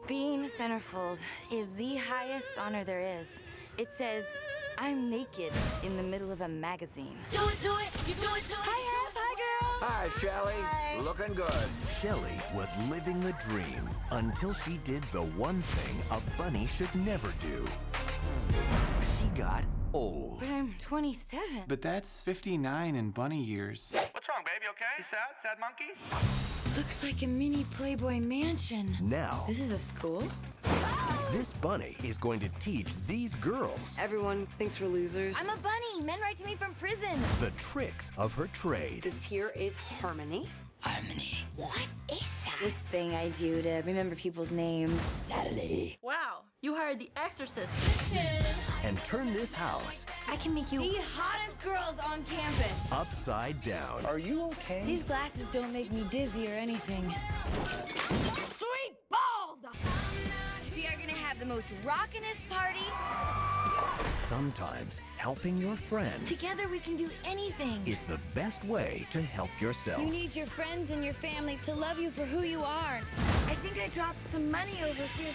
Being centerfold is the highest honor there is. It says, I'm naked in the middle of a magazine. Do it, do it, you do it, do it. Hi, Hef. Hi, girl. Hi, Shelly. Hi. Looking good. Shelly was living the dream until she did the one thing a bunny should never do. She got old. But I'm 27. But that's 59 in bunny years. What's wrong, baby? Okay? You sad? Sad monkey? Looks like a mini Playboy mansion. Now, This is a school? this bunny is going to teach these girls Everyone thinks we're losers. I'm a bunny. Men write to me from prison. the tricks of her trade. This here is Harmony. Harmony. What is that? This thing I do to remember people's names. Natalie. Wow, you hired the exorcist. And turn this house I can make you the hottest girls on campus. upside down. Are you okay? These glasses don't make me dizzy or anything. Sweet balls! We are gonna have the most rockin'est party. Sometimes helping your friends Together we can do anything. is the best way to help yourself. You need your friends and your family to love you for who you are. I think I dropped some money over here.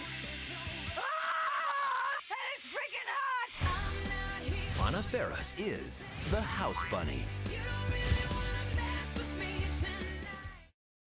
Ah! That is freaking hot! Anna Faris is the House Bunny.